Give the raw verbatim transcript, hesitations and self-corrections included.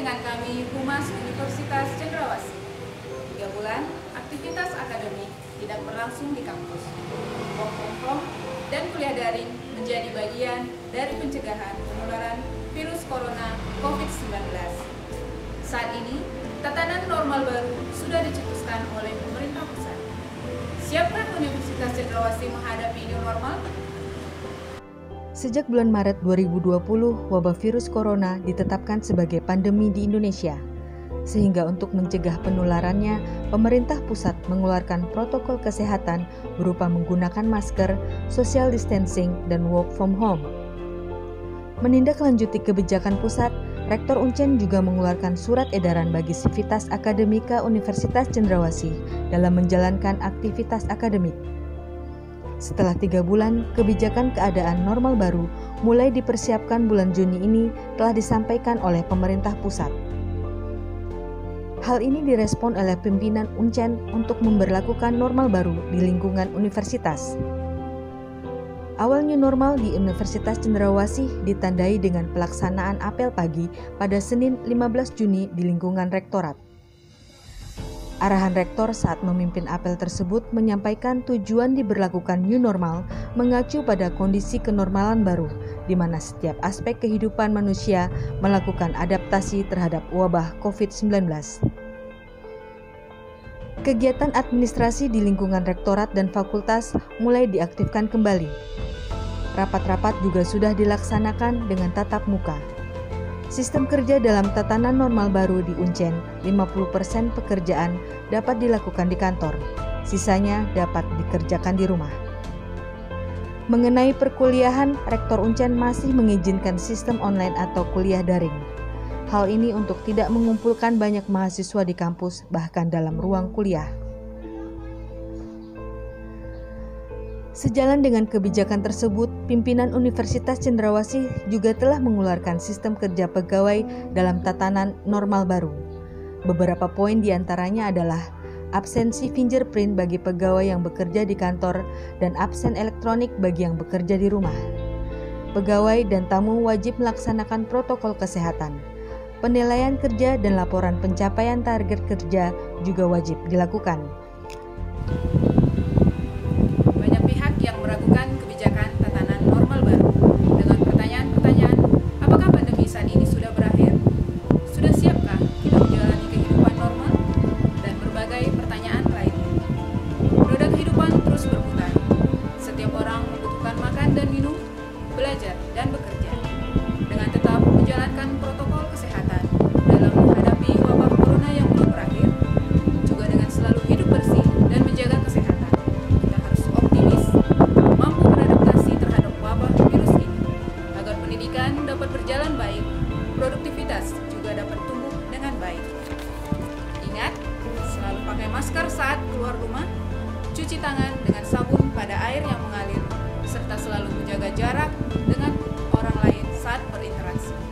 dengan kami Humas Universitas Cendrawasih. Tiga bulan, aktivitas akademik tidak berlangsung di kampus. Work from home dan kuliah daring menjadi bagian dari pencegahan penularan virus corona covid sembilan belas. Saat ini, tatanan normal baru sudah dicetuskan oleh pemerintah pusat. Siapkah Universitas Cendrawasih menghadapi new normal? Sejak bulan Maret dua ribu dua puluh, wabah virus corona ditetapkan sebagai pandemi di Indonesia. Sehingga untuk mencegah penularannya, pemerintah pusat mengeluarkan protokol kesehatan berupa menggunakan masker, social distancing, dan work from home. Menindaklanjuti kebijakan pusat, Rektor Uncen juga mengeluarkan surat edaran bagi sivitas akademika Universitas Cendrawasih dalam menjalankan aktivitas akademik. Setelah tiga bulan, kebijakan keadaan normal baru mulai dipersiapkan bulan Juni ini telah disampaikan oleh pemerintah pusat. Hal ini direspon oleh pimpinan Uncen untuk memberlakukan normal baru di lingkungan universitas. Awal new normal di Universitas Cendrawasih ditandai dengan pelaksanaan apel pagi pada Senin lima belas Juni di lingkungan rektorat. Arahan rektor saat memimpin apel tersebut menyampaikan tujuan diberlakukan new normal mengacu pada kondisi kenormalan baru, di mana setiap aspek kehidupan manusia melakukan adaptasi terhadap wabah covid sembilan belas. Kegiatan administrasi di lingkungan rektorat dan fakultas mulai diaktifkan kembali. Rapat-rapat juga sudah dilaksanakan dengan tatap muka. Sistem kerja dalam tatanan normal baru di Uncen, lima puluh persen pekerjaan dapat dilakukan di kantor, sisanya dapat dikerjakan di rumah. Mengenai perkuliahan, Rektor Uncen masih mengizinkan sistem online atau kuliah daring. Hal ini untuk tidak mengumpulkan banyak mahasiswa di kampus, bahkan dalam ruang kuliah. Sejalan dengan kebijakan tersebut, pimpinan Universitas Cendrawasih juga telah mengeluarkan sistem kerja pegawai dalam tatanan normal baru. Beberapa poin diantaranya adalah absensi fingerprint bagi pegawai yang bekerja di kantor dan absen elektronik bagi yang bekerja di rumah. Pegawai dan tamu wajib melaksanakan protokol kesehatan. Penilaian kerja dan laporan pencapaian target kerja juga wajib dilakukan. Banyak pihak yang meragukan kebijakan tatanan normal baru dengan pertanyaan-pertanyaan, apakah pandemi saat ini sudah berakhir? Sudah siapkah kita menjalani kehidupan normal? Dan berbagai pertanyaan lainnya. Roda kehidupan terus berputar. Setiap orang membutuhkan makan dan minum, belajar dan bekerja. Dengan tetap menjalankan protokol kesehatan dalam menghadapi wabah corona yang belum berakhir, juga dengan selalu hidup bersih dan menjaga kesehatan, kita harus optimis, mampu beradaptasi terhadap wabah virus ini, agar pendidikan dapat berjalan baik, produktivitas juga dapat tumbuh dengan baik. Ingat, selalu pakai masker saat keluar rumah, cuci tangan dengan sabun pada air yang mengalir, serta selalu menjaga jarak dengan orang lain saat berinteraksi.